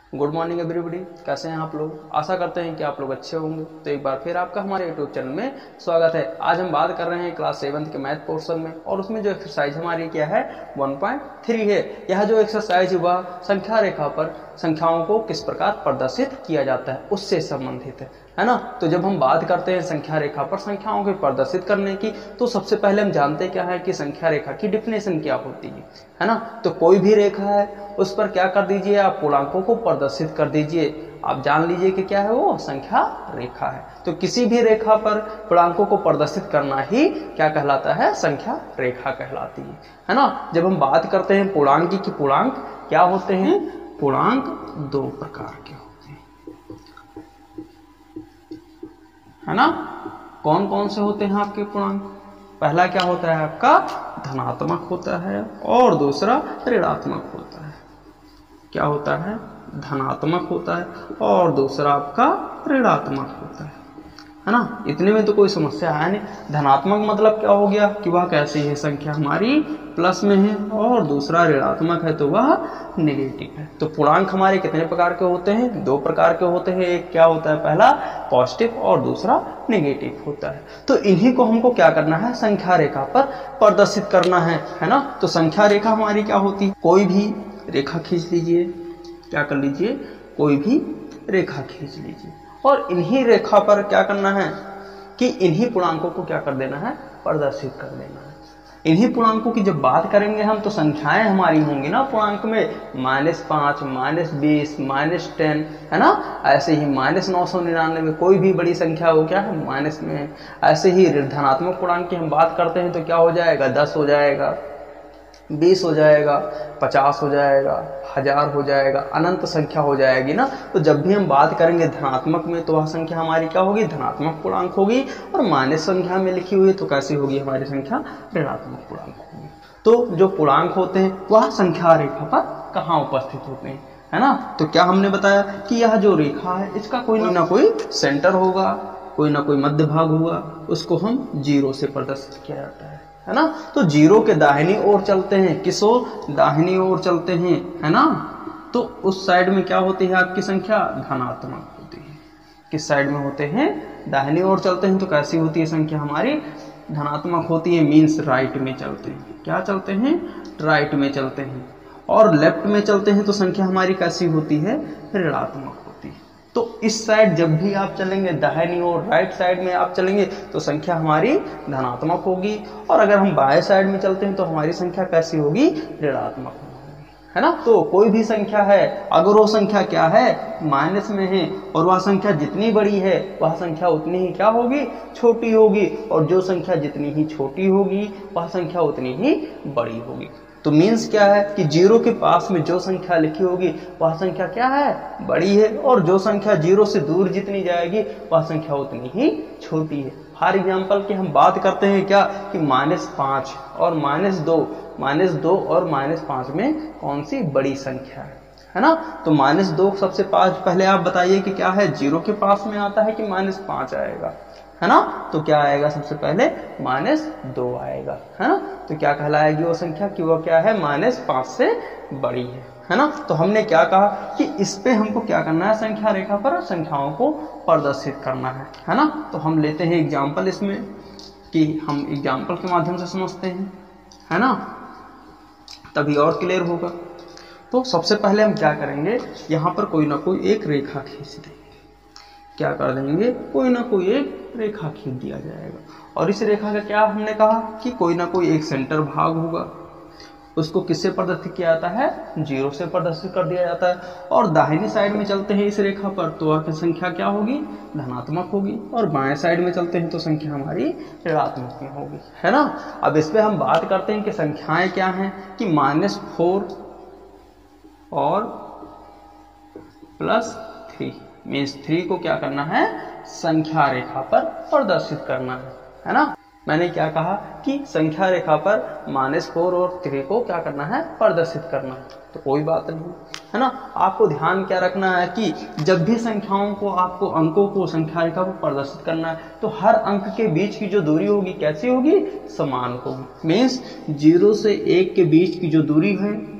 Good morning everybody, कैसे हैं आप लोग। आशा करते हैं कि आप लोग अच्छे होंगे। तो एक बार फिर आपका हमारे यूट्यूब चैनल में स्वागत है। आज हम बात कर रहे हैं क्लास 7 के मैथ पोर्शन में, और उसमें जो एक्सरसाइज हमारी क्या है 1.3 है। यह जो एक्सरसाइज वह संख्या रेखा पर संख्याओं को किस प्रकार प्रदर्शित किया जाता है उससे संबंधित है ना। तो जब हम बात करते हैं संख्या रेखा पर संख्याओं को प्रदर्शित करने की, तो सबसे पहले हम जानते क्या है कि संख्या रेखा की डिफिनेशन क्या होती है ना। तो कोई भी रेखा है उस पर क्या कर दीजिए, आप पूर्णांकों को प्रदर्शित कर दीजिए। आप जान लीजिए कि क्या है वो संख्या रेखा है। तो किसी भी रेखा पर पूर्णांकों को प्रदर्शित करना ही क्या कहलाता है, संख्या रेखा कहलाती है ना। जब हम बात करते हैं पूर्णांक की, पूर्णांक क्या होते हैं, पूर्णांक दो प्रकार के होते हैं, है ना। कौन कौन से होते हैं आपके पूर्णांक। पहला क्या होता है आपका धनात्मक होता है, और दूसरा ऋणात्मक होता है। क्या होता है, धनात्मक होता है, और दूसरा आपका ऋणात्मक होता है ना। इतने में तो कोई समस्या है नहीं। धनात्मक मतलब क्या हो गया कि वह कैसी है, संख्या हमारी प्लस में है, और दूसरा ऋणात्मक है तो वह नेगेटिव है। तो पूर्णांक हमारे कितने प्रकार के होते हैं, दो प्रकार के होते हैं। एक क्या होता है, पहला पॉजिटिव और दूसरा नेगेटिव होता है। तो इन्हीं को हमको क्या करना है, संख्या रेखा पर प्रदर्शित करना है ना। तो संख्या रेखा हमारी क्या होती है, कोई भी रेखा खींच लीजिए, क्या कर लीजिए, कोई भी रेखा खींच लीजिए, और इन्हीं रेखा पर क्या करना है कि इन्हीं पूर्णांकों को क्या कर देना है, प्रदर्शित कर देना है। इन्हीं पूर्णांकों की जब बात करेंगे हम, तो संख्याएं हमारी होंगी ना पूर्णांक में -5, -20, -10, है ना। ऐसे ही -999 कोई भी बड़ी संख्या हो क्या है, माइनस में है। ऐसे ही धनात्मक पूर्णांक की हम बात करते हैं तो क्या हो जाएगा, 10 हो जाएगा, 20 हो जाएगा, 50 हो जाएगा, 1000 हो जाएगा, अनंत संख्या हो जाएगी ना। तो जब भी हम बात करेंगे धनात्मक में, तो वह संख्या हमारी क्या होगी, धनात्मक पूर्णांक होगी। और माइनस संख्या में लिखी हुई तो कैसी होगी हमारी संख्या, ऋणात्मक पूर्णांक होगी। तो जो पूर्णांक होते हैं वह संख्या रेखा पर कहाँ उपस्थित होते हैं, है ना। तो क्या हमने बताया कि यह जो रेखा है इसका कोई ना कोई सेंटर होगा, कोई ना कोई मध्य भाग होगा, उसको हम 0 से प्रदर्शित किया जाता है ना। तो 0 के दाहिनी ओर चलते हैं, किस ओर, दाहिनी ओर चलते हैं, है ना। तो उस साइड में क्या होती है आपकी संख्या, धनात्मक होती है। किस साइड में होते हैं, दाहिनी ओर चलते हैं तो कैसी होती है संख्या हमारी, धनात्मक होती है। मीन्स राइट में चलते हैं, क्या चलते हैं, राइट में चलते हैं। और लेफ्ट में चलते हैं तो संख्या हमारी कैसी होती है, ऋणात्मक होती है। तो इस साइड जब भी आप चलेंगे, दाहिनी ओर राइट साइड में आप चलेंगे तो संख्या हमारी धनात्मक होगी, और अगर हम बाएं साइड में चलते हैं तो हमारी संख्या कैसी होगी, ऋणात्मक होगी, है ना। तो कोई भी संख्या है, अगर वो संख्या क्या है, माइनस में है, और वह संख्या जितनी बड़ी है वह संख्या उतनी ही क्या होगी, छोटी होगी, और जो संख्या जितनी ही छोटी होगी वह संख्या उतनी ही बड़ी होगी। तो मीन्स क्या है कि 0 के पास में जो संख्या लिखी होगी वह संख्या क्या है, बड़ी है, और जो संख्या 0 से दूर जितनी जाएगी वह संख्या उतनी ही छोटी है। फॉर एग्जाम्पल की हम बात करते हैं क्या कि -5 और -2 और -5 में कौन सी बड़ी संख्या है ना। तो -2 सबसे पहले आप बताइए कि क्या है, 0 के पास में आता है कि -5 आएगा, है ना। तो क्या आएगा, सबसे पहले -2 आएगा, है ना। तो क्या कहलाएगी वो संख्या कि वो क्या है, -5 से बड़ी है ना। तो हमने क्या कहा कि इस पे हमको क्या करना है, संख्या रेखा पर संख्याओं को प्रदर्शित करना है ना। तो हम लेते हैं एग्जाम्पल इसमें, कि हम एग्जाम्पल के माध्यम से समझते हैं, है ना, तभी और क्लियर होगा। तो सबसे पहले हम क्या करेंगे, यहाँ पर कोई ना कोई एक रेखा खींच देंगे। क्या कर देंगे, कोई ना कोई एक रेखा खींच दिया जाएगा, और इस रेखा का क्या हमने कहा कि कोई ना कोई एक सेंटर भाग होगा, उसको किससे प्रदर्शित किया जाता है, 0 से प्रदर्शित कर दिया जाता है। और दाहिनी साइड में चलते हैं इस रेखा पर तो वह संख्या क्या होगी, धनात्मक होगी, और बाएं साइड में चलते हैं तो संख्या हमारी ऋणात्मक में होगी, है ना। अब इस पे हम बात करते हैं कि संख्याएं क्या हैं, कि -4 और +3 मीन्स 3 को क्या करना है, संख्या रेखा पर प्रदर्शित करना है ना। मैंने क्या कहा कि संख्या रेखा पर -4 और 3 को क्या करना है, प्रदर्शित करना है। तो कोई बात नहीं, है ना। आपको ध्यान क्या रखना है कि जब भी संख्याओं को, आपको अंकों को संख्या रेखा पर प्रदर्शित करना है, तो हर अंक के बीच की जो दूरी होगी कैसी होगी, समान होगी। मीन्स 0 से 1 के बीच की जो दूरी है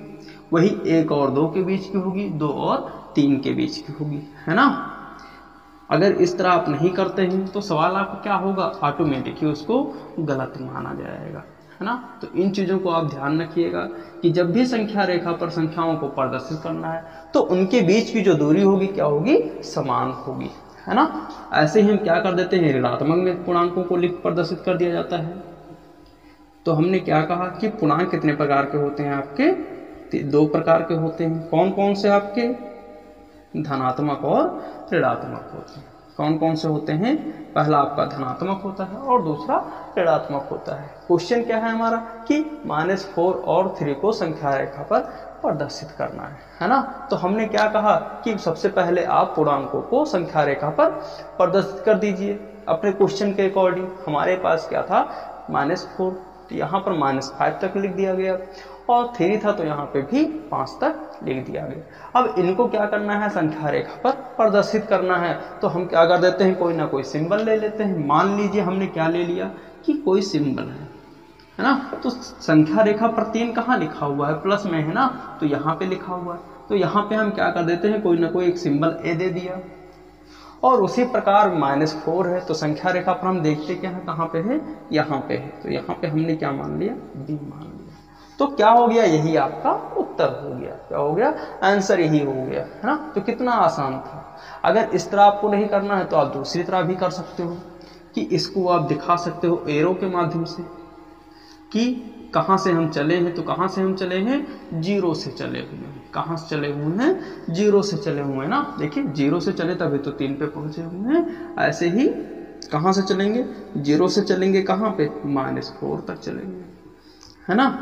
वही 1 और 2 के बीच की होगी, 2 और 3 के बीच की होगी, है ना। अगर इस तरह आप नहीं करते हैं तो सवाल आपका क्या होगा, ऑटोमेटिकली उसको गलत माना जाएगा, है ना। तो इन चीजों को आप ध्यान रखिएगा कि जब भी संख्या रेखा पर संख्याओं को प्रदर्शित करना है तो उनके बीच की जो दूरी होगी क्या होगी, समान होगी, है ना। ऐसे ही हम क्या कर देते हैं, ऋणात्मक में पूर्णांकों को लिख प्रदर्शित कर दिया जाता है। तो हमने क्या कहा कि पूर्णांक कितने प्रकार के होते हैं आपके, 2 प्रकार के होते हैं। कौन कौन से आपके, धनात्मक और ऋणात्मक होते हैं। कौन कौन से होते हैं, पहला आपका धनात्मक होता है और दूसरा ऋणात्मक होता है। क्वेश्चन क्या है हमारा कि -4 और 3 को संख्या रेखा पर प्रदर्शित करना है ना। तो हमने क्या कहा कि सबसे पहले आप पूर्णांकों को संख्या रेखा पर प्रदर्शित कर दीजिए अपने क्वेश्चन के अकॉर्डिंग। हमारे पास क्या था, -4, तो यहाँ पर -5 तक लिख दिया गया और 3 था तो यहाँ पे भी 5 तक लिख दिया गया। अब इनको क्या करना है, संख्या रेखा पर प्रदर्शित करना है। तो हम क्या कर देते हैं, कोई ना कोई सिंबल ले लेते हैं। मान लीजिए हमने क्या ले लिया कि कोई सिंबल है ना। तो संख्या रेखा पर 3 कहाँ लिखा हुआ है, प्लस में है ना, तो यहाँ पे लिखा हुआ है। तो यहाँ पे हम क्या कर देते हैं, कोई ना कोई एक सिंबल ए दे दिया। और उसी प्रकार -4 है तो संख्या रेखा पर हम देखते क्या है, कहाँ पे है, यहाँ पे है। तो यहाँ पे हमने क्या मान लिया, बी मान लिया। तो क्या हो गया, यही आपका उत्तर हो गया। क्या हो गया, आंसर यही हो गया, है ना। तो कितना आसान था। अगर इस तरह आपको नहीं करना है तो आप दूसरी तरह भी कर सकते हो कि इसको आप दिखा सकते हो एरो के माध्यम से कि कहाँ से हम चले हैं। तो कहाँ से हम चले हैं, 0 से चले हुए हैं। कहाँ से चले हुए हैं, 0 से चले हुए हैं ना। देखिए 0 से चले तभी तो 3 पे पहुंचे हुए हैं। ऐसे ही कहाँ से चलेंगे, 0 से चलेंगे कहाँ पे, -4 तक चलेंगे, है ना।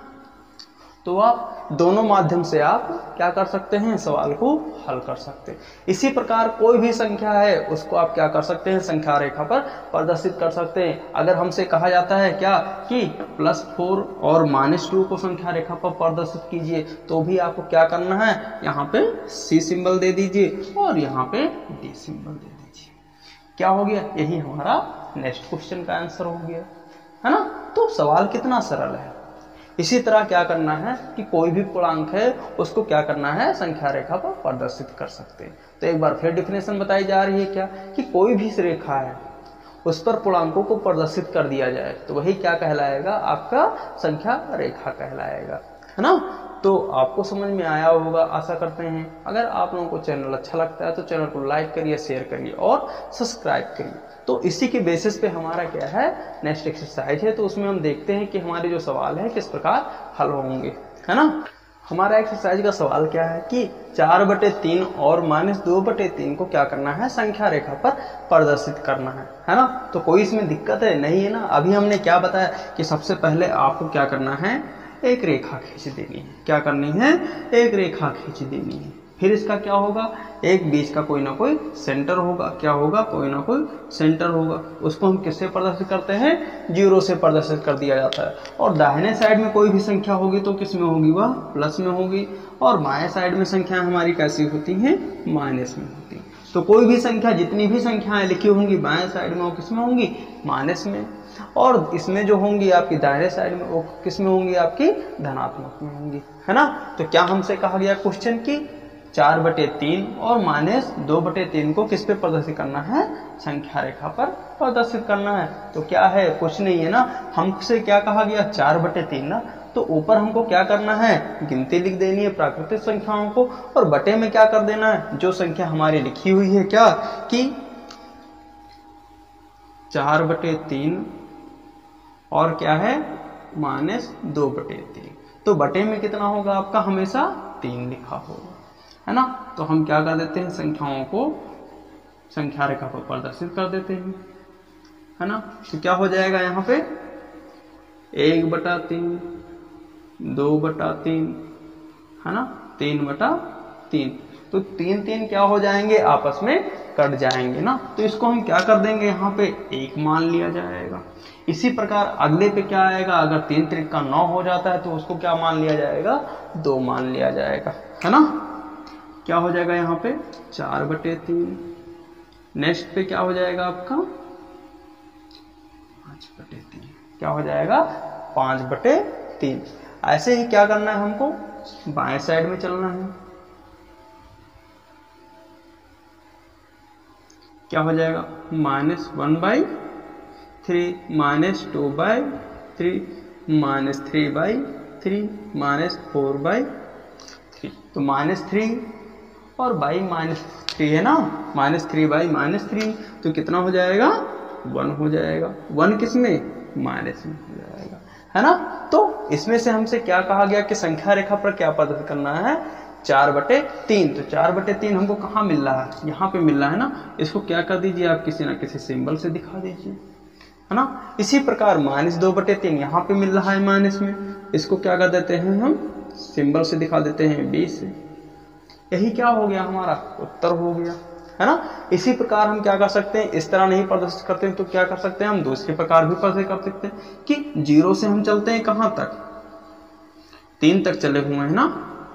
तो आप दोनों माध्यम से आप क्या कर सकते हैं, सवाल को हल कर सकते हैं। इसी प्रकार कोई भी संख्या है उसको आप क्या कर सकते हैं, संख्या रेखा पर प्रदर्शित कर सकते हैं। अगर हमसे कहा जाता है क्या कि +4 और -2 को संख्या रेखा पर प्रदर्शित कीजिए, तो भी आपको क्या करना है, यहाँ पे C सिंबल दे दीजिए और यहाँ पे D सिंबल दे दीजिए। क्या हो गया, यही हमारा नेक्स्ट क्वेश्चन का आंसर हो गया, है ना। तो सवाल कितना सरल है। इसी तरह क्या करना है कि कोई भी पूर्णांक है उसको क्या करना है, संख्या रेखा पर प्रदर्शित कर सकते हैं। तो एक बार फिर डिफिनेशन बताई जा रही है क्या कि कोई भी रेखा है उस पर पूर्णांकों को प्रदर्शित कर दिया जाए तो वही क्या कहलाएगा, आपका संख्या रेखा कहलाएगा, है ना। तो आपको समझ में आया होगा, आशा करते हैं। अगर आप लोगों को चैनल अच्छा लगता है तो चैनल को लाइक करिए, शेयर करिए और सब्सक्राइब करिए। तो इसी के बेसिस पे हमारा क्या है, नेक्स्ट एक्सरसाइज है। तो उसमें हम देखते हैं कि हमारे जो सवाल है किस प्रकार हल होंगे, है ना। हमारा एक्सरसाइज का सवाल क्या है कि 4/3 और -2/3 को क्या करना है, संख्या रेखा पर प्रदर्शित करना है ना। तो कोई इसमें दिक्कत है नहीं है ना। अभी हमने क्या बताया कि सबसे पहले आपको क्या करना है, एक रेखा खींच देनी है। क्या करनी है, एक रेखा खींच देनी है। फिर इसका क्या होगा, एक बीच का कोई ना कोई सेंटर होगा। क्या होगा, कोई ना कोई सेंटर होगा। उसको हम किससे प्रदर्शित करते हैं, 0 से प्रदर्शित कर दिया जाता है। और दाहिने साइड में कोई भी संख्या होगी तो किस में होगी, वह प्लस में होगी। और बाएं साइड में संख्या हमारी कैसी होती हैं, माइनस में होती है। तो कोई भी संख्या, जितनी भी संख्याएं लिखी होंगी बाएं साइड में वो किस में होंगी, माइनस में। और इसमें जो होंगी आपकी दाहिने साइड में वो किस में होंगी, आपकी धनात्मक में होंगी, है ना। तो क्या हमसे कहा गया क्वेश्चन की 4/3 और -2/3 को किस पे प्रदर्शित करना है, संख्या रेखा पर प्रदर्शित करना है। तो क्या है, कुछ नहीं है ना। हमसे क्या कहा गया, 4/3 ना। तो ऊपर हमको क्या करना है, गिनती लिख देनी है प्राकृतिक संख्याओं को, और बटे में क्या कर देना है, जो संख्या हमारी लिखी हुई है क्या कि 4/3 और क्या है -2/3। तो बटे में कितना होगा आपका, हमेशा 3 लिखा होगा, है ना। तो हम क्या कर देते हैं, संख्याओं को संख्या रेखा पर प्रदर्शित कर देते हैं, है ना। तो क्या हो जाएगा यहाँ पे 1/3, 2/3, है ना, 3/3। तो 3 क्या हो जाएंगे, आपस में कट जाएंगे ना। तो इसको हम क्या कर देंगे, यहाँ पे 1 मान लिया जाएगा। इसी प्रकार अगले पे क्या आएगा, अगर 3 त्रिक का 9 हो जाता है तो उसको क्या मान लिया जाएगा, 2 मान लिया जाएगा, है ना। क्या हो जाएगा यहाँ पे 4/3। नेक्स्ट पे क्या हो जाएगा आपका 5/3। क्या हो जाएगा 5/3। ऐसे ही क्या करना है हमको, बाएं साइड में चलना है। क्या हो जाएगा? -1/3 -2/3 -3/3 -4/3। तो -3 और बाई -3 है ना, -3/3 तो कितना हो जाएगा? 1 हो जाएगा। 1 किस में? माइनस में हो जाएगा, है ना। तो इसमें से हमसे क्या कहा गया कि संख्या रेखा पर क्या प्रदर्शित करना है? 4/3। तो 4/3 हमको कहाँ मिल रहा है? यहाँ पे मिल रहा है ना। इसको क्या कर दीजिए आप, किसी ना किसी सिंबल से दिखा दीजिए, है ना। इसी प्रकार -2/3 यहाँ पे मिल रहा है माइनस में, इसको क्या कर देते हैं हम? सिंबल से दिखा देते हैं, 20 से। यही क्या हो गया? हमारा उत्तर हो गया, है ना। इसी प्रकार हम क्या कर सकते हैं? इस तरह नहीं प्रदर्शित करते हैं तो क्या कर सकते हैं? हम दूसरे प्रकार भी प्रदर्शित कर सकते हैं कि 0 से हम चलते हैं कहां तक? 3 तक चले हुए हैं ना।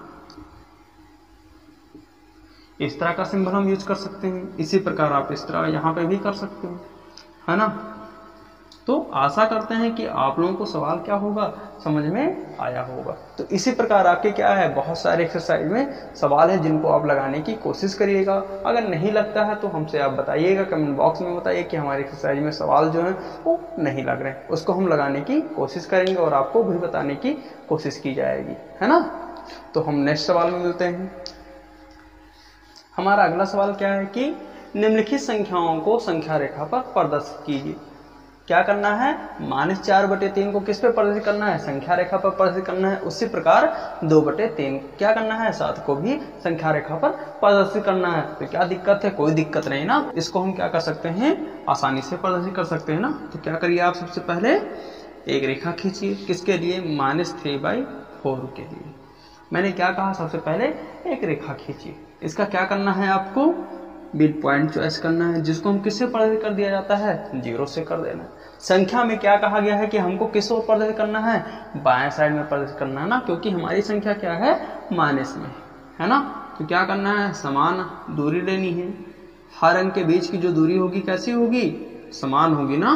इस तरह का सिंबल हम यूज कर सकते हैं। इसी प्रकार आप इस तरह यहां पे भी कर सकते हो, है ना। तो आशा करते हैं कि आप लोगों को सवाल क्या होगा समझ में आया होगा। तो इसी प्रकार आपके क्या है, बहुत सारे एक्सरसाइज में सवाल है जिनको आप लगाने की कोशिश करिएगा। अगर नहीं लगता है तो हमसे आप बताइएगा, कमेंट बॉक्स में बताइए कि हमारे एक्सरसाइज में सवाल जो है वो नहीं लग रहे हैं। उसको हम लगाने की कोशिश करेंगे और आपको भी बताने की कोशिश की जाएगी, है ना। तो हम नेक्स्ट सवाल में मिलते हैं। हमारा अगला सवाल क्या है कि निम्नलिखित संख्याओं को संख्या रेखा पर प्रदर्शित कीजिए। क्या करना है? -4/3 को किस पे प्रदर्शित करना है? संख्या रेखा पर प्रदर्शित करना है। उसी प्रकार 2/3 क्या करना है? 7 को भी संख्या रेखा पर प्रदर्शित करना है। तो क्या दिक्कत है? कोई दिक्कत नहीं ना। इसको हम क्या कर सकते हैं? आसानी से प्रदर्शित कर सकते हैं ना। तो क्या करिए आप, सबसे पहले एक रेखा खींचिए। किसके लिए? -3/4 के लिए। मैंने क्या कहा? सबसे पहले एक रेखा खींचिए। इसका क्या करना है? आपको मिड पॉइंट चॉइस करना है, जिसको हम किससे प्रदर्शित कर दिया जाता है? 0 से कर देना है। संख्या में क्या कहा गया है कि हमको किस ओर प्रदर्शित करना है? बाएं साइड में प्रदर्शित करना है ना, क्योंकि हमारी संख्या क्या है? माइनस में, है ना। तो क्या करना है? समान दूरी लेनी है। हर अंक के बीच की जो दूरी होगी कैसी होगी? समान होगी ना।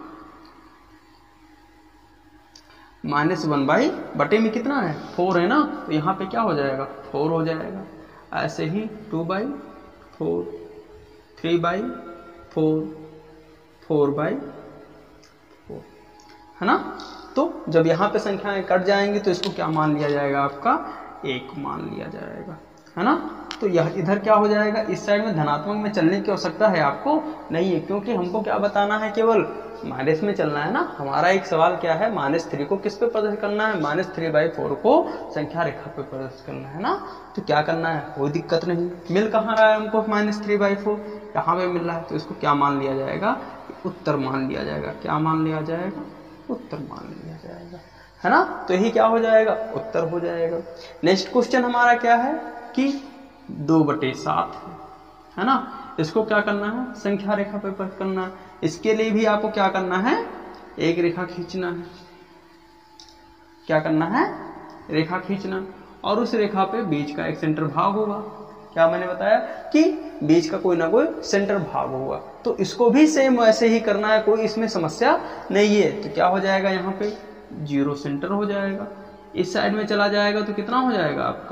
-1 बटे में कितना है? 4 है ना। तो यहाँ पे क्या हो जाएगा? 4 हो जाएगा। ऐसे ही 2/4, 3/4, 4/4, है ना। तो जब यहाँ पे संख्याएं कट जाएंगी तो इसको क्या मान लिया जाएगा? आपका 1 मान लिया जाएगा, है ना। तो यह इधर क्या हो जाएगा? इस साइड में धनात्मक में चलने की आवश्यकता है आपको नहीं है, क्योंकि हमको क्या बताना है? केवल माइनस में चलना है ना। हमारा एक सवाल क्या है? -3 को किस पे प्रदर्शित करना है? -3/4 को संख्या रेखा पे प्रदर्शित करना है ना। तो क्या करना है? कोई दिक्कत नहीं। मिल कहाँ रहा है हमको? -3/4 यहाँ पे मिल रहा है। तो इसको क्या मान लिया जाएगा? उत्तर मान लिया जाएगा। क्या मान लिया जाएगा? उत्तर मान लिया जाएगा, है ना। तो यही क्या हो जाएगा? उत्तर हो जाएगा। नेक्स्ट क्वेश्चन हमारा क्या है कि 2/7 है ना। इसको क्या करना है? संख्या रेखा पे प्रदर्शित करना है। इसके लिए भी आपको क्या करना है? एक रेखा खींचना है। क्या करना है? रेखा खींचना, और उस रेखा पे बीच का एक सेंटर भाग होगा। क्या मैंने बताया कि बीच का कोई ना कोई सेंटर भाग होगा। तो इसको भी सेम वैसे ही करना है, कोई इसमें समस्या नहीं है। तो क्या हो जाएगा? यहाँ पे 0 सेंटर हो जाएगा। इस साइड में चला जाएगा तो कितना हो जाएगा आपका?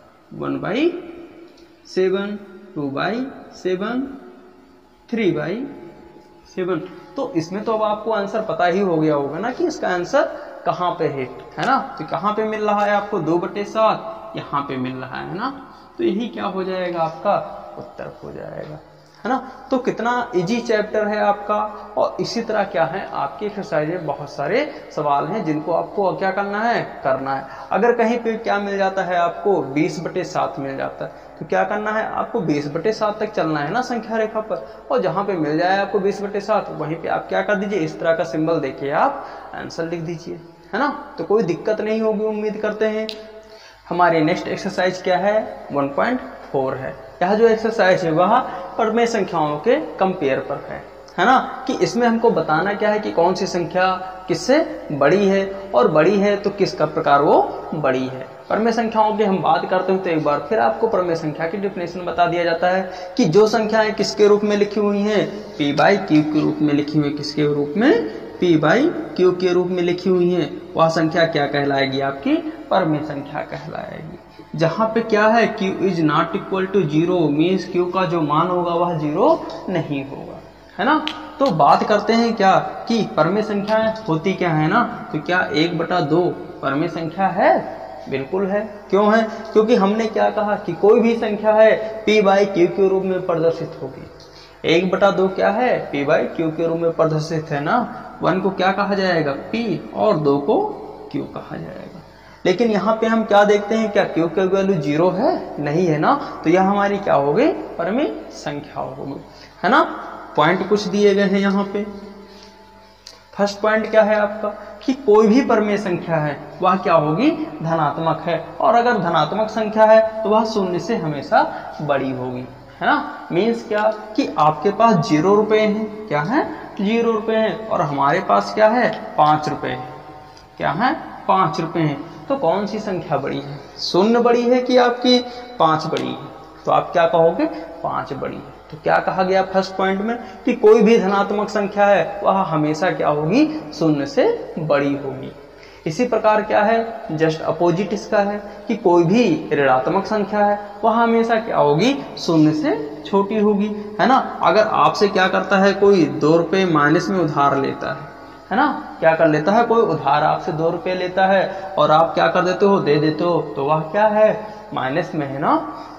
1/7, 2/7, 3/7। तो इसमें तो अब आपको आंसर पता ही हो गया होगा ना कि इसका आंसर कहाँ पे है ना। तो कहाँ पे मिल रहा है आपको? 2/7 यहाँ पे मिल रहा है ना। तो यही क्या हो जाएगा? आपका उत्तर हो जाएगा, है ना। तो कितना इजी चैप्टर है आपका। और इसी तरह क्या है, आपकी एक्सरसाइज में बहुत सारे सवाल हैं जिनको आपको क्या करना है? करना है। अगर कहीं पे क्या मिल जाता है आपको? 20/7 मिल जाता है, तो क्या करना है? आपको 20/7 तक चलना है ना संख्या रेखा पर। और जहां पे मिल जाए आपको 20/7, वहीं पे आप क्या कर दीजिए? इस तरह का सिंबल देखिए, आप आंसर लिख दीजिए, है ना। तो कोई दिक्कत नहीं होगी, उम्मीद करते हैं। हमारी नेक्स्ट एक्सरसाइज क्या है? 1.4 है। यह जो एक्सरसाइज है वह परमेय संख्याओं के कंपेयर पर है ना। कि इसमें हमको बताना क्या है कि कौन सी संख्या किससे बड़ी है, और बड़ी है तो किसका प्रकार वो बड़ी है। परमेय संख्याओं की हम बात करते हैं तो एक बार फिर आपको परमेय संख्या की डिफिनेशन बता दिया जाता है कि जो संख्याएं किसके रूप में लिखी हुई हैं? P/Q के रूप में लिखी हुई। किसके रूप में? पी बाई क्यू के रूप में लिखी हुई है, वह संख्या क्या कहलाएगी? आपकी परमेय संख्या कहलाएगी। जहां पे क्या है, q is not equal to 0 means q का जो मान होगा वह 0 नहीं होगा, है ना। तो बात करते हैं क्या कि परमेय संख्या होती क्या है ना, तो क्या 1/2 परमेय संख्या है? बिल्कुल है। क्यों है? क्योंकि हमने क्या कहा कि कोई भी संख्या है p बाई क्यू के रूप में प्रदर्शित होगी। 1/2 क्या है? p बाई क्यू के रूप में प्रदर्शित है ना। 1 को क्या कहा जाएगा? p और 2 को q कहा जाएगा। लेकिन यहाँ पे हम क्या देखते हैं, क्या q की वैल्यू 0 है? नहीं है ना। तो यह हमारी क्या हो गई? परमेय संख्या हो गई, है ना। पॉइंट कुछ दिए गए हैं यहाँ पे। फर्स्ट पॉइंट क्या है आपका कि कोई भी परमेय संख्या है वह क्या होगी? धनात्मक है। और अगर धनात्मक संख्या है तो वह शून्य से हमेशा बड़ी होगी, है ना। मीन्स क्या कि आपके पास 0 रुपए हैं, क्या है? 0 रुपए हैं, और हमारे पास क्या है? 5 रुपए है, क्या है? 5 रुपए हैं। तो कौन सी संख्या बड़ी है? शून्य बड़ी है कि आपकी 5 बड़ी है? तो आप क्या कहोगे? 5 बड़ी है। तो क्या कहा गया फर्स्ट पॉइंट में कि कोई भी धनात्मक संख्या है वह हमेशा क्या होगी? शून्य से बड़ी होगी। इसी प्रकार क्या है, जस्ट अपोजिट इसका है कि कोई भी ऋणात्मक संख्या है वह हमेशा क्या होगी? शून्य से छोटी होगी, है ना। अगर आपसे क्या करता है, कोई 2 रुपए माइनस में उधार लेता है ना, क्या कर लेता है, कोई उधार आपसे 2 रुपए लेता है और आप क्या कर देते हो? दे देते हो, तो वह क्या है? माइनस में है ना।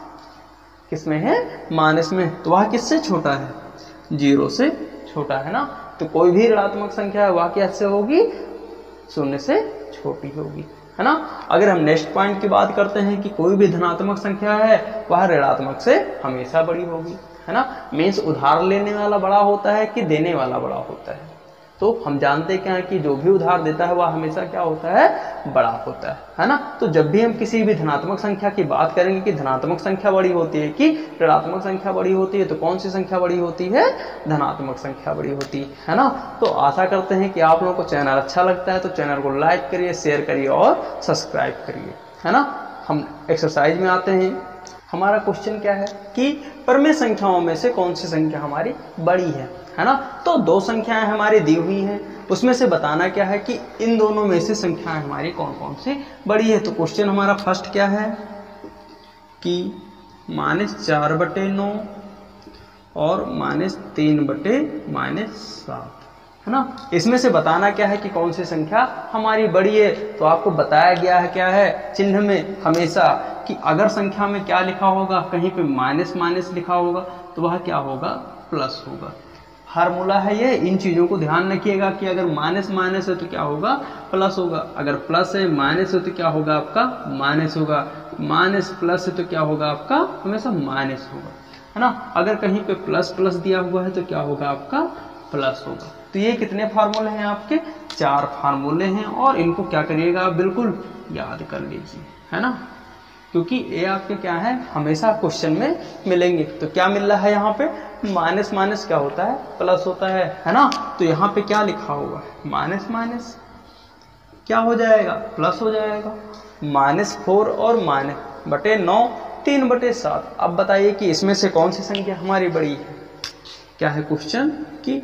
किस में है? माइनस में। तो वह किससे छोटा है? 0 से छोटा, है ना। तो कोई भी ऋणात्मक संख्या है वह कैसे होगी? शून्य से छोटी होगी, है ना। अगर हम नेक्स्ट पॉइंट की बात करते हैं कि कोई भी धनात्मक संख्या है वह ऋणात्मक से हमेशा बड़ी होगी, है ना। मीन्स उधार लेने वाला बड़ा होता है कि देने वाला बड़ा होता है? तो हम जानते क्या है कि जो भी उधार देता है वह हमेशा क्या होता है? बड़ा होता है ना। तो जब भी हम किसी भी धनात्मक संख्या की बात करेंगे कि धनात्मक संख्या बड़ी होती है कि ऋणात्मक संख्या बड़ी होती है, तो कौन सी संख्या बड़ी होती है? धनात्मक संख्या बड़ी होती है ना। तो आशा करते हैं कि आप लोगों को चैनल अच्छा लगता है तो चैनल को लाइक करिए, शेयर करिए और सब्सक्राइब करिए, है ना। हम एक्सरसाइज में आते हैं। हमारा क्वेश्चन क्या है कि परमेय संख्याओं में से कौन सी संख्या हमारी बड़ी है ना। तो 2 संख्याएं हमारी दी हुई हैं, उसमें से बताना क्या है कि इन दोनों में से संख्याएं हमारी कौन कौन सी बड़ी है। तो क्वेश्चन हमारा फर्स्ट क्या है कि -4/9 और -3/-7, है ना। इसमें से बताना क्या है कि कौन सी संख्या हमारी बड़ी है। तो आपको बताया गया है क्या है, चिन्ह में हमेशा कि अगर संख्या में क्या लिखा होगा, कहीं पे माइनस माइनस लिखा होगा तो वह क्या होगा? प्लस होगा। फार्मूला है ये, इन चीजों को ध्यान रखिएगा कि अगर माइनस माइनस है तो क्या होगा? प्लस होगा। अगर प्लस है माइनस है तो क्या होगा? आपका माइनस होगा। माइनस प्लस है तो क्या होगा? आपका हमेशा माइनस होगा, है ना। अगर कहीं पे प्लस प्लस दिया हुआ है तो क्या होगा? आपका प्लस होगा। तो ये कितने फार्मूले हैं आपके? 4 फार्मूले हैं, और इनको क्या करिएगा? आप बिल्कुल याद कर लीजिए, है ना, क्योंकि ये आपके क्या है, हमेशा क्वेश्चन में मिलेंगे। तो क्या मिल रहा है यहाँ पे? माइनस माइनस क्या होता है? प्लस होता है ना। तो यहाँ पे क्या लिखा हुआ है? माइनस माइनस क्या हो जाएगा? प्लस हो जाएगा। -4 और -9 3/7। अब बताइए कि इसमें से कौन सी संख्या हमारी बड़ी है? क्या है क्वेश्चन कि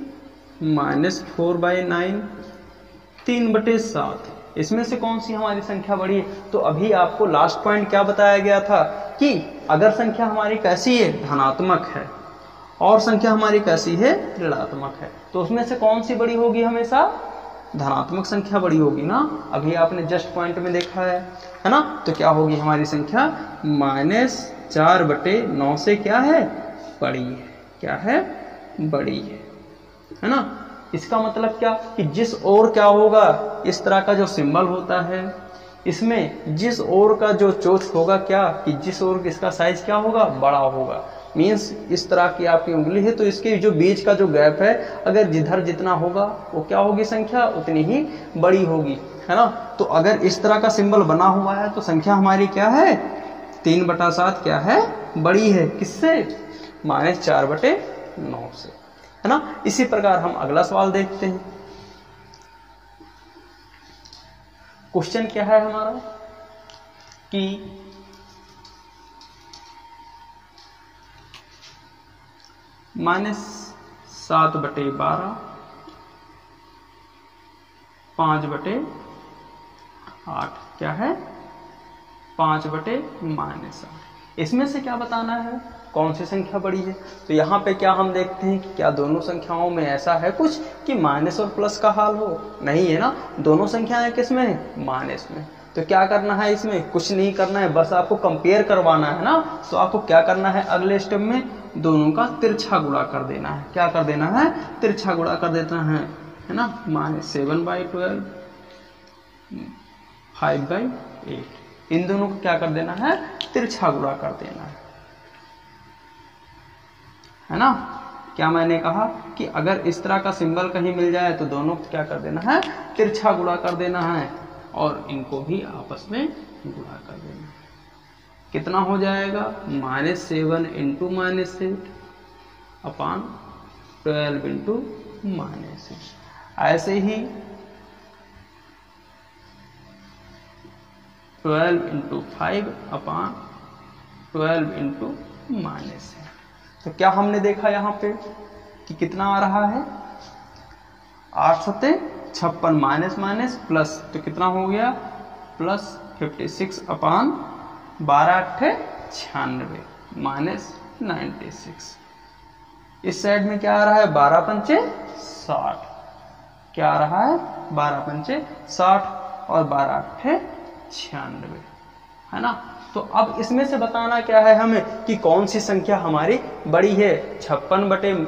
-4/9 3/7, इसमें से कौन सी हमारी संख्या बड़ी है? तो अभी आपको लास्ट पॉइंट क्या बताया गया था कि अगर संख्या हमारी कैसी है? धनात्मक है, और संख्या हमारी कैसी है? ऋणात्मक है, तो उसमें से कौन सी बड़ी होगी? हमेशा धनात्मक संख्या बड़ी होगी ना। अभी आपने जस्ट पॉइंट में देखा है ना। तो क्या होगी हमारी संख्या? -4/9 से क्या है? बड़ी है। क्या है? बड़ी है ना। इसका मतलब क्या कि जिस ओर क्या होगा, इस तरह का जो सिंबल होता है, इसमें जिस ओर का जो चोच होगा, क्या कि जिस ओर इसका साइज क्या होगा? बड़ा होगा। मीन्स इस तरह की आपकी उंगली है तो इसके जो बीच का जो गैप है, अगर जिधर जितना होगा वो क्या होगी? संख्या उतनी ही बड़ी होगी, है ना। तो अगर इस तरह का सिंबल बना हुआ है तो संख्या हमारी क्या है? 3/7 क्या है? बड़ी है। किससे? -4/9 से, है ना। इसी प्रकार हम अगला सवाल देखते हैं। क्वेश्चन क्या है हमारा कि -7/12 5/8 क्या है 5/-8। इसमें से क्या बताना है, कौन सी संख्या बड़ी है। तो यहाँ पे क्या हम देखते हैं कि क्या दोनों संख्याओं में ऐसा है कुछ कि माइनस और प्लस का हाल हो, नहीं है ना। दोनों संख्याएं किस में है, माइनस में। तो क्या करना है, इसमें कुछ नहीं करना है, बस आपको कंपेयर करवाना है ना। तो आपको क्या करना है, अगले स्टेप में दोनों का तिरछा गुणा कर देना है। क्या कर देना है, तिरछा गुणा कर देना है ना। -7/12 5/8, इन दोनों को क्या कर देना है, तिरछा गुणा कर देना है ना। क्या मैंने कहा कि अगर इस तरह का सिंबल कहीं मिल जाए तो दोनों को क्या कर देना है, तिरछा गुणा कर देना है और इनको भी आपस में गुणा कर देना है। कितना हो जाएगा, -7 × -8 अपॉन 12 × -8। ऐसे ही 12 × 5 अपॉन 12 × -8। तो क्या हमने देखा यहाँ पे कि कितना आ रहा है, 8 × 7 = 56 माइनस माइनस प्लस, तो कितना हो गया +56 अपॉन 12 × 8 = 96 -96। इस साइड में क्या आ रहा है, 12 × 5 = 60। क्या आ रहा है, 12 × 5 = 60 और 12 × 8 = 96, है ना। तो अब इसमें से बताना क्या है हमें कि कौन सी संख्या हमारी बड़ी है, 56/-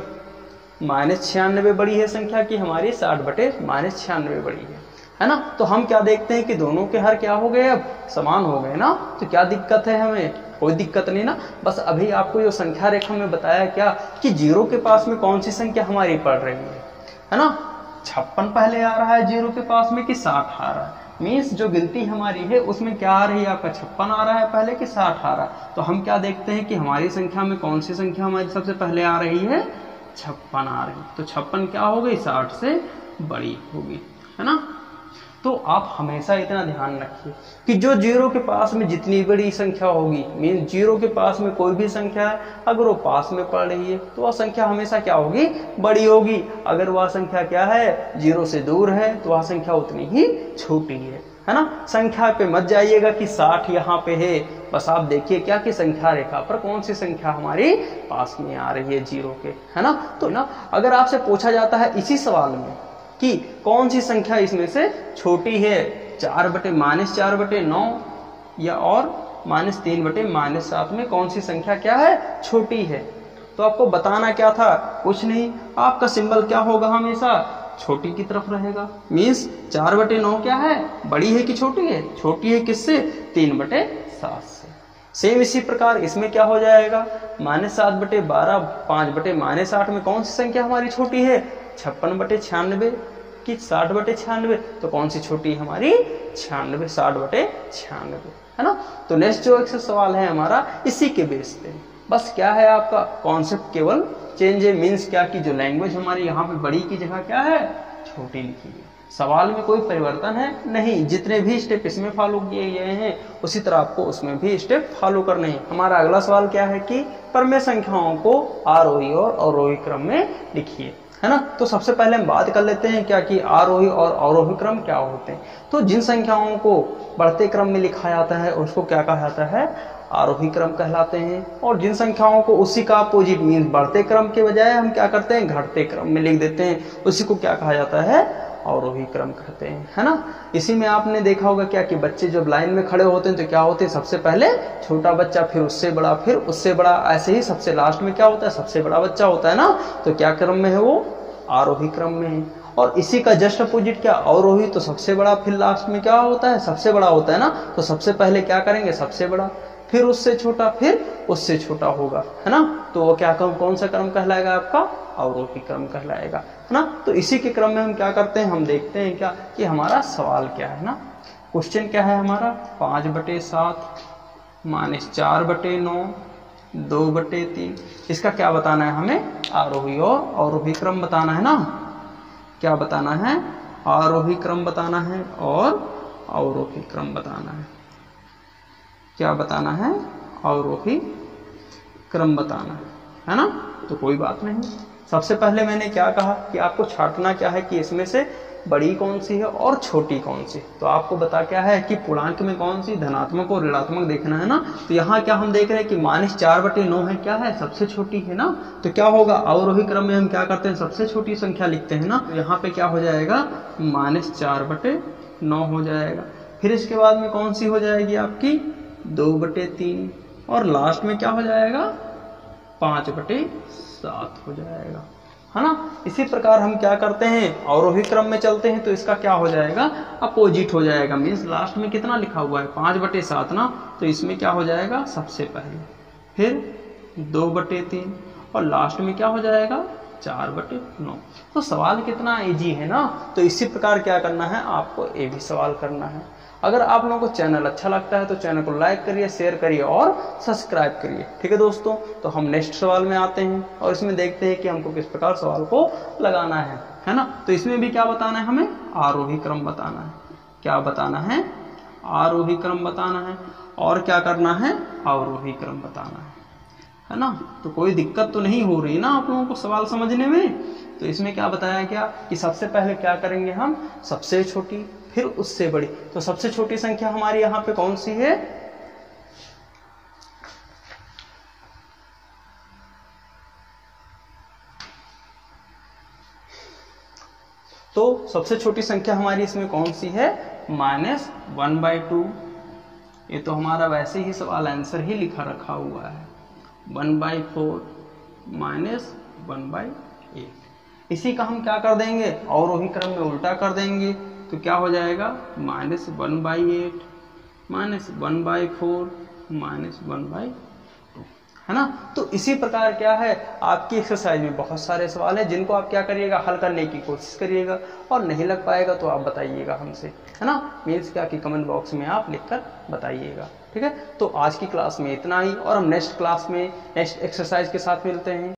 96 बड़ी है संख्या की हमारी 60/- 96 बड़ी है ना। तो हम क्या देखते हैं कि दोनों के हर क्या हो गए, अब समान हो गए ना। तो क्या दिक्कत है, हमें कोई दिक्कत नहीं ना। बस अभी आपको जो संख्या रेखा में बताया क्या कि 0 के पास में कौन सी संख्या हमारी पड़ रही है ना। 56 पहले आ रहा है 0 के पास में कि 60 आ रहा है, मीन्स जो गिनती हमारी है उसमें क्या आ रही है, आपका 56 आ रहा है पहले कि 60 आ रहा है। तो हम क्या देखते हैं कि हमारी संख्या में कौन सी संख्या हमारी सबसे पहले आ रही है, 56 आ रही है। तो 56 क्या हो गई, 60 से बड़ी होगी, है ना। तो आप हमेशा इतना ध्यान रखिए कि जो 0 के पास में जितनी बड़ी संख्या होगी, मीन 0 के पास में कोई भी संख्या है, अगर वो पास में पड़ रही है तो वह संख्या हमेशा क्या होगी, बड़ी होगी। अगर वह संख्या क्या है, 0 से दूर है तो वह संख्या उतनी ही छोटी है ना। संख्या पे मत जाइएगा कि 60 यहाँ पे है, बस आप देखिए क्या कि संख्या रेखा पर कौन सी संख्या हमारी पास में आ रही है 0 के, है ना। तो ना अगर आपसे पूछा जाता है इसी सवाल में कि कौन सी संख्या इसमें से छोटी है, 4/-9 या और -3/-7 में कौन सी संख्या क्या है, छोटी है, तो आपको बताना क्या था, कुछ नहीं। आपका सिंबल क्या होगा, हमेशा छोटी की तरफ रहेगा। मीन्स 4/9 क्या है, बड़ी है कि छोटी है, छोटी है किससे, 3/7 से। सेम इसी प्रकार इसमें क्या हो जाएगा, -7/12 5/-8 में कौन सी संख्या हमारी छोटी है, 56/96 कि 60/96, तो कौन सी छोटी हमारी 96, 60/96, है ना। तो नेक्स्ट जो एक सवाल है हमारा इसी के बेस पे, बस क्या है आपका कॉन्सेप्ट केवल चेंज है। मीन्स क्या कि जो लैंग्वेज हमारी यहाँ पे बड़ी की जगह क्या है, छोटी लिखी है। सवाल में कोई परिवर्तन है नहीं, जितने भी स्टेप इसमें फॉलो किए गए हैं उसी तरह आपको उसमें भी स्टेप फॉलो करने हैं। हमारा अगला सवाल क्या है कि परमेय संख्याओं को आरोही और अवरोही क्रम में लिखिए, है ना। तो सबसे पहले हम बात कर लेते हैं क्या कि आरोही और अवरोही क्रम क्या होते हैं। तो जिन संख्याओं को बढ़ते क्रम में लिखा जाता है उसको क्या कहा जाता है, आरोही क्रम कहलाते हैं। और जिन संख्याओं को उसी का अपोजिट मीन्स बढ़ते क्रम के बजाय हम क्या करते हैं, घटते क्रम में लिख देते हैं, उसी को क्या कहा जाता है, अवरोही क्रम कहते हैं, है ना। इसी में आपने देखा होगा क्या कि बच्चे जब लाइन में खड़े होते हैं तो क्या होते हैं, सबसे पहले छोटा बच्चा, फिर उससे बड़ा, फिर उससे बड़ा, ऐसे ही सबसे लास्ट में क्या होता है, सबसे बड़ा बच्चा होता है ना। तो क्या क्रम में है वो, आरोही क्रम में है। और इसी का जस्ट अपोजिट क्या, अवरोही, तो सबसे बड़ा, फिर लास्ट में क्या होता है, सबसे बड़ा होता है ना। तो सबसे पहले क्या करेंगे, सबसे बड़ा, फिर उससे छोटा, फिर उससे छोटा होगा, है ना। तो वो क्या क्रम, कौन सा क्रम कहलाएगा, आपका अवरोही क्रम कहलाएगा, है ना। तो इसी के क्रम में हम क्या करते हैं, हम देखते हैं क्या कि हमारा सवाल क्या है ना। क्वेश्चन क्या है हमारा, 5/7 -4/9 2/3, इसका क्या बताना है हमें, आरोही और अवरोही क्रम बताना है ना। क्या बताना है, आरोही क्रम बताना है और अवरोही क्रम बताना है। क्या बताना है, अवरोही क्रम बताना है ना। तो कोई बात नहीं, सबसे पहले मैंने क्या कहा कि आपको छांटना क्या है कि इसमें से बड़ी कौन सी है और छोटी कौन सी। तो आपको बता क्या है कि पूर्णांक में कौन सी धनात्मक और ऋणात्मक देखना है ना। तो यहाँ क्या हम देख रहे हैं कि -4/9 है, क्या है, सबसे छोटी है ना। तो क्या होगा, अवरोही क्रम में हम क्या करते हैं, सबसे छोटी संख्या लिखते हैं ना। तो यहाँ पे क्या हो जाएगा, -4/9 हो जाएगा। फिर इसके बाद में कौन सी हो जाएगी आपकी 2/3 और लास्ट में क्या हो जाएगा 5/7 हो जाएगा, है ना। इसी प्रकार हम क्या करते हैं, अवरोही क्रम में चलते हैं तो इसका क्या हो जाएगा, अपोजिट हो जाएगा। मीन्स लास्ट में कितना लिखा हुआ है 5/7 ना, तो इसमें क्या हो जाएगा सबसे पहले, फिर 2/3 और लास्ट में क्या हो जाएगा 4/9। तो सवाल कितना इजी है ना। तो इसी प्रकार क्या करना है, आपको ये भी सवाल करना है। अगर आप लोगों को चैनल अच्छा लगता है तो चैनल को लाइक करिए, शेयर करिए और सब्सक्राइब करिए। ठीक है दोस्तों, तो हम नेक्स्ट सवाल में आते हैं और इसमें देखते हैं कि हमको किस प्रकार सवाल को लगाना है ना। तो इसमें भी क्या बताना है, हमें आरोही क्रम बताना है। क्या बताना है, आरोही क्रम बताना है। और क्या करना है, अवरोही क्रम बताना है ना। तो कोई दिक्कत तो नहीं हो रही ना आप लोगों को सवाल समझने में। तो इसमें क्या बताया गया कि सबसे पहले क्या करेंगे हम, सबसे छोटी फिर उससे बड़ी। तो सबसे छोटी संख्या हमारी यहाँ पे कौन सी है, तो सबसे छोटी संख्या हमारी इसमें कौन सी है, -1/2। ये तो हमारा वैसे ही सवाल आंसर ही लिखा रखा हुआ है, 1/4 -1/8। इसी का हम क्या कर देंगे, अवरोही क्रम में उल्टा कर देंगे। तो क्या हो जाएगा -1/8 -1/4 -1/2, है ना। तो इसी प्रकार क्या है, आपकी एक्सरसाइज में बहुत सारे सवाल हैं जिनको आप क्या करिएगा, हल करने की कोशिश करिएगा। और नहीं लग पाएगा तो आप बताइएगा हमसे, है ना। मीन्स क्या कि कमेंट बॉक्स में आप लिखकर बताइएगा। ठीक है, तो आज की क्लास में इतना ही और हम नेक्स्ट क्लास में नेक्स्ट एक्सरसाइज के साथ मिलते हैं।